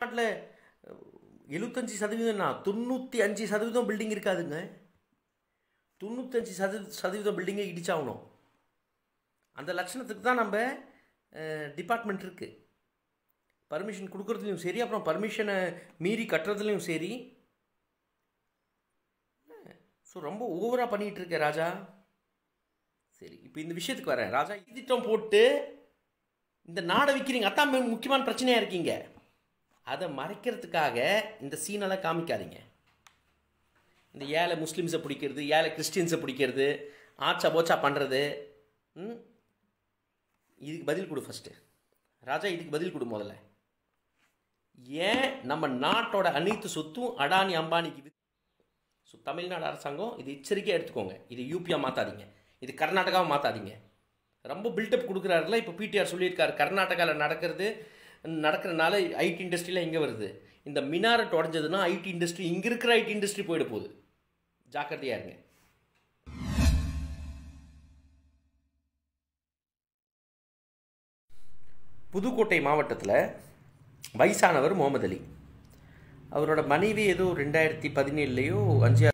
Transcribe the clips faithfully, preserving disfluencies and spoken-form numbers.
நாட்டில் எழுபத்தஞ்சி சதவீதம்னா தொண்ணூற்றி அஞ்சு சதவீதம் பில்டிங் இருக்காதுங்க. தொண்ணூத்தஞ்சு சத சதவீதம் பில்டிங்கை இடிச்சாகணும். அந்த லட்சணத்துக்கு தான் நம்ம டிபார்ட்மெண்ட் இருக்குது. பர்மிஷன் கொடுக்குறதுலையும் சரி, அப்புறம் பர்மிஷனை மீறி கட்டுறதுலையும் சரி. ஸோ ரொம்ப ஓவராக பண்ணிகிட்டு இருக்க ராஜா. சரி, இப்போ இந்த விஷயத்துக்கு வரேன். ராஜா திட்டம் போட்டு இந்த நாடை விற்கிறீங்க, அதான் முக்கியமான பிரச்சனையாக இருக்கீங்க. அதை மறைக்கிறதுக்காக இந்த சீனெல்லாம் காமிக்காதீங்க. இந்த ஏழை முஸ்லீம்ஸை பிடிக்கிறது, ஏழை கிறிஸ்டின்ஸை பிடிக்கிறது, ஆச்சா போச்சா பண்ணுறது. ம் இதுக்கு பதில் கொடு ஃபஸ்ட்டு ராஜா. இதுக்கு பதில் கொடு முதல்ல. ஏன் நம்ம நாட்டோட அனைத்து சொத்தும் அடானி அம்பானிக்கு? ஸோ தமிழ்நாடு அரசாங்கம் இது எச்சரிக்கையாக எடுத்துக்கோங்க. இது யூபியாக மாற்றாதீங்க, இது கர்நாடகாவை மாற்றாதீங்க. ரொம்ப பில்டப் கொடுக்குறாருல. இப்போ பிடிஆர் சொல்லியிருக்காரு, கர்நாடகாவில் நடக்கிறது நடக்கிறனால ஐடி இண்டஸ்ட்ரியில் இங்கே வருது. இந்த மினாரட் உடஞ்சதுன்னா ஐடி இண்டஸ்ட்ரி, இங்கே இருக்கிற ஐடி இண்டஸ்ட்ரி போயிட போகுது. ஜாக்கிரதையாக இருங்க. புதுக்கோட்டை மாவட்டத்தில் வயசானவர் முகமது அலி, அவரோட மனைவி ஏதோ ரெண்டாயிரத்தி பதினேழுலையோ அஞ்சு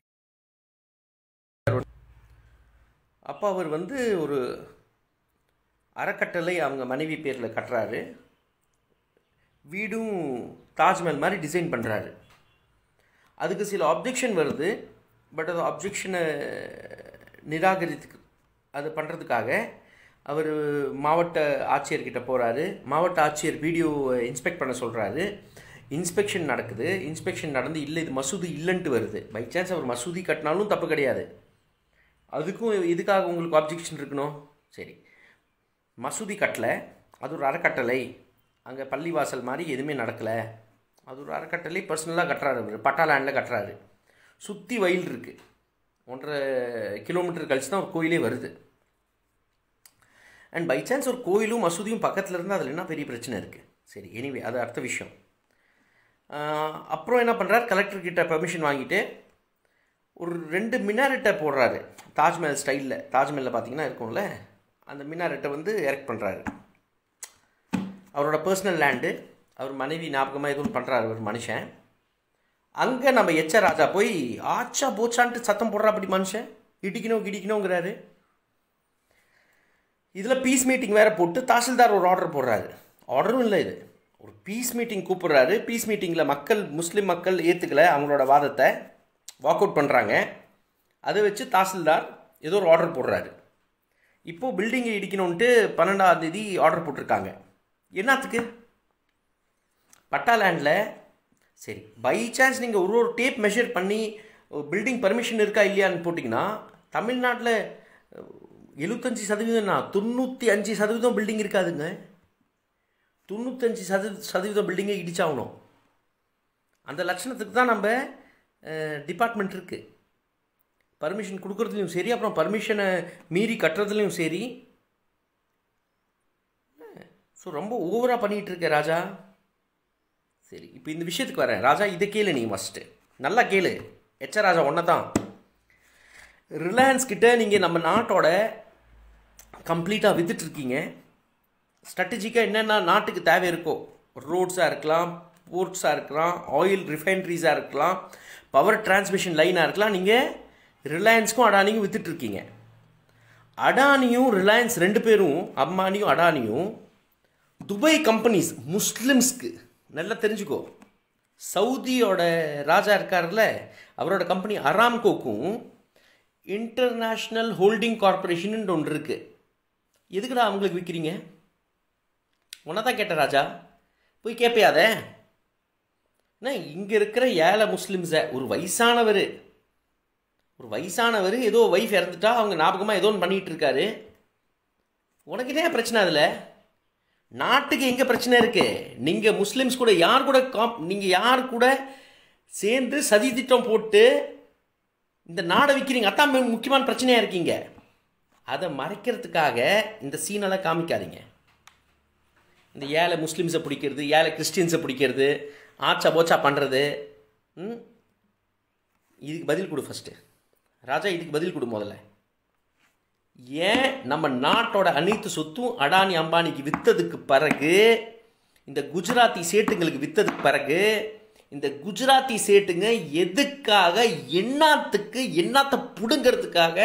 அப்போ அவர் வந்து ஒரு அறக்கட்டளை அவங்க மனைவி பேரில் கட்டுறாரு. வீடும் தாஜ்மஹல் மாதிரி டிசைன் பண்ணுறாரு. அதுக்கு சில அப்ஜெக்ஷன் வருது. பட் அது அப்ஜெக்ஷனை நிராகரித்து அது பண்ணுறதுக்காக அவர் மாவட்ட ஆட்சியர்கிட்ட போகிறாரு. மாவட்ட ஆட்சியர் வீடியோ இன்ஸ்பெக்ட் பண்ண சொல்கிறாரு. இன்ஸ்பெக்ஷன் நடக்குது. இன்ஸ்பெக்ஷன் நடந்து இல்லை இது மசூதி இல்லைன்ட்டு வருது. பை சான்ஸ் அவர் மசூதி கட்டினாலும் தப்பு கிடையாது. அதுக்கும் இதுக்காக உங்களுக்கு அப்ஜெக்ஷன் இருக்கணும். சரி, மசூதி கட்டலை, அது ஒரு அறக்கட்டளை, அங்கே பள்ளிவாசல் மாதிரி எதுவுமே நடக்கலை, அது ஒரு அறக்கட்டளை, பர்சனலாக கட்டுறாரு. அவர் பட்டா லேண்டில் கட்டுறாரு. சுற்றி வயல் இருக்குது. ஒன்றரை கிலோமீட்டர் கழிச்சு தான் ஒரு கோயிலே வருது. அண்ட் பை சான்ஸ் ஒரு கோயிலும் மசூதியும் பக்கத்தில் இருந்தால் அதில் என்ன பெரிய பிரச்சனை இருக்குது. சரி, எனிவே அது அடுத்த விஷயம். அப்புறம் என்ன பண்ணுறாரு, கலெக்டர்கிட்ட பெர்மிஷன் வாங்கிட்டு ஒரு ரெண்டு மினாரெட்டை போடுறாரு. தாஜ்மஹல் ஸ்டைலில், தாஜ்மஹலில் பார்த்தீங்கன்னா இருக்கும்ல, அந்த மினாரெட்டை வந்து எரெக்ட் பண்ணுறாரு. அவரோட பர்சனல் லேண்டு, அவர் மனைவி ஞாபகமாக எதுவும் பண்ணுறாரு ஒரு மனுஷன். அங்கே நம்ம எச்ச ராஜா போய் ஆச்சா போச்சான்ட்டு சத்தம் போடுறா. அப்படி மனுஷன் இடிக்கணும் கிடிக்கணுங்கிறாரு. இதில் பீஸ் மீட்டிங் வேறு போட்டு தாசில்தார் ஒரு ஆர்டர் போடுறாரு. ஆர்டரும் இல்லை, இது ஒரு பீஸ் மீட்டிங் கூப்பிட்றாரு. பீஸ் மீட்டிங்கில் மக்கள், முஸ்லீம் மக்கள் ஏற்றுக்கலை, அவங்களோட வாதத்தை வாக் அவுட் பண்ணுறாங்க. அதை வச்சு தாசில்தார் ஏதோ ஒரு ஆர்டர் போடுறாரு. இப்போது பில்டிங்கை இடிக்கணுன்ட்டு பன்னெண்டாம் தேதி ஆர்டர் போட்டிருக்காங்க. என்னத்துக்கு? பட்டா லேண்டில். சரி, பை சான்ஸ் நீங்கள் ஒரு ஒரு டேப் மெஷர் பண்ணி பில்டிங் பர்மிஷன் இருக்கா இல்லையான்னு போட்டிங்கன்னா, தமிழ்நாட்டில் எழுபத்தஞ்சி சதவீதம்னா தொண்ணூற்றி அஞ்சு சதவீதம் பில்டிங் இருக்காதுங்க. தொண்ணூத்தஞ்சு சத சதவீதம் பில்டிங்கை இடிச்சாகணும். அந்த லட்சணத்துக்கு தான் நம்ம டிபார்ட்மெண்ட் இருக்குது. பர்மிஷன் கொடுக்குறதுலையும் சரி, அப்புறம் பர்மிஷனை மீறி கட்டுறதுலையும் சரி. ஸோ ரொம்ப ஓவராக பண்ணிகிட்டு இருக்க ராஜா. சரி, இப்போ இந்த விஷயத்துக்கு வரேன். ராஜா இதை கேளு, நீ ஃபஸ்ட்டு நல்லா கேளு. எச்ச ராஜா ஒன்றை தான். ரிலையன்ஸ் கிட்ட நீங்கள் நம்ம நாட்டோட கம்ப்ளீட்டாக வித்துட்ருக்கீங்க. ஸ்ட்ராட்டஜிக்காக என்னென்ன நாட்டுக்கு தேவை இருக்கோ, ரோட்ஸாக இருக்கலாம், போர்ட்ஸாக இருக்கலாம், ஆயில் ரிஃபைனரிஸாக இருக்கலாம், பவர் டிரான்ஸ்மிஷன் லைனாக இருக்கலாம், நீங்கள் ரிலையன்ஸுக்கும் அடானியும் வித்துட்ருக்கீங்க. அடானியும் ரிலையன்ஸ் ரெண்டு பேரும், அம்பானியும் அடானியும் துபாய் கம்பெனிஸ், முஸ்லிம்ஸ்க்கு நல்லா தெரிஞ்சுக்கோ. சவுதியோட ராஜா இருக்கார்ல, அவரோட கம்பெனி அராம்கோக்கும் இன்டர்நேஷ்னல் ஹோல்டிங் கார்பரேஷன் ஒன்று இருக்குது. எதுக்குடா அவங்களுக்கு விற்கிறீங்க? ஒன்றா தான் கேட்ட ராஜா, போய் கேட்பையாத. அண்ணா, இங்கே இருக்கிற ஏழை முஸ்லிம்ஸை, ஒரு வயசானவர் ஒரு வயசானவர் ஏதோ ஒய்ஃப் இறந்துட்டா அவங்க ஞாபகமாக ஏதோ ஒன்று பண்ணிகிட்டு இருக்காரு. உனக்கு என்ன பிரச்சனை? அதில் நாட்டுக்கு எங்கே பிரச்சனை இருக்குது? நீங்கள் முஸ்லிம்ஸ் கூட யார் கூட காம் நீங்கள் யார் கூட சேர்ந்து சதி திட்டம் போட்டு இந்த நாடை விற்கிறீங்க, அதான் முக்கியமான பிரச்சனையாக இருக்கீங்க. அதை மறைக்கிறதுக்காக இந்த சீனெல்லாம் காமிக்காதீங்க. இந்த ஏழை முஸ்லீம்ஸை பிடிக்கிறது, ஏழை கிறிஸ்டின்ஸை பிடிக்கிறது, ஆச்சா போச்சா பண்ணுறது. ம் இதுக்கு பதில் கொடு ஃபஸ்ட்டு ராஜா. இதுக்கு பதில் கொடு முதல்ல. ஏன் நம்ம நாட்டோட அனைத்து சொத்தும் அடானி அம்பானிக்கு விற்றதுக்கு பிறகு இந்த குஜராத்தி சேட்டுங்களுக்கு விற்றதுக்கு பிறகு இந்த குஜராத்தி சேட்டுங்க எதுக்காக என்னத்துக்கு என்னத்தை புடுங்கிறதுக்காக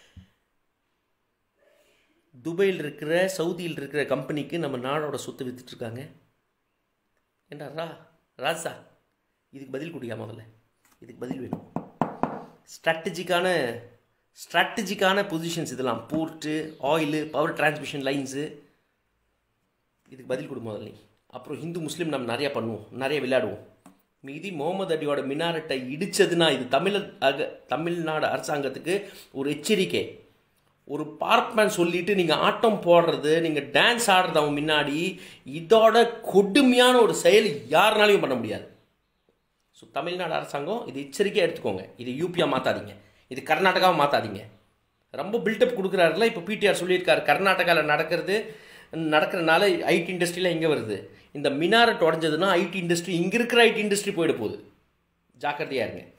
துபாயில் இருக்கிற சவுதியில் இருக்கிற கம்பெனிக்கு நம்ம நாடோட சொத்து விற்றுட்ருக்காங்க. ஏண்டா ரா ராசா இதுக்கு பதில் கொடுயா, முதல்ல இதுக்கு பதில் வேணும். ஸ்ட்ராட்டஜிக்கான ஸ்ட்ராட்டஜிக்கான பொசிஷன்ஸ் இதெல்லாம், port, oil, power transmission lines, இதுக்கு பதில் கொடு முதல்ல. அப்புறம் ஹிந்து முஸ்லீம் நம்ம நிறையா பண்ணுவோம், நிறைய விளையாடுவோம். மீதி முகமது அலியோட மினாரட்டை இடித்ததுன்னா இது தமிழ் தமிழ்நாடு அரசாங்கத்துக்கு ஒரு எச்சரிக்கை. ஒரு பார்ப்பன் சொல்லிட்டு நீங்கள் ஆட்டம் போடுறது, நீங்கள் டான்ஸ் ஆடுறது அவன் முன்னாடி, இதோட கொடுமையான ஒரு செயல் யாருனாலையும் பண்ண முடியாது. ஸோ தமிழ்நாடு அரசாங்கம் இது எச்சரிக்கையாக எடுத்துக்கோங்க. இது யூபியாக மாற்றாதீங்க, இது கர்நாடகாவை மாற்றாதீங்க. ரொம்ப பில்டப் கொடுக்குறாருல. இப்போ பிடிஆர் சொல்லியிருக்காரு, கர்நாடகாவில் நடக்கிறது நடக்கிறனால ஐடி இண்டஸ்ட்ரியில் எங்கே வருது, இந்த மினாரட் உடஞ்சதுன்னா ஐடி இண்டஸ்ட்ரி, இங்கே இருக்கிற ஐடி இண்டஸ்ட்ரி போயிட போகுது, ஜாக்கிரதையாக இருங்க.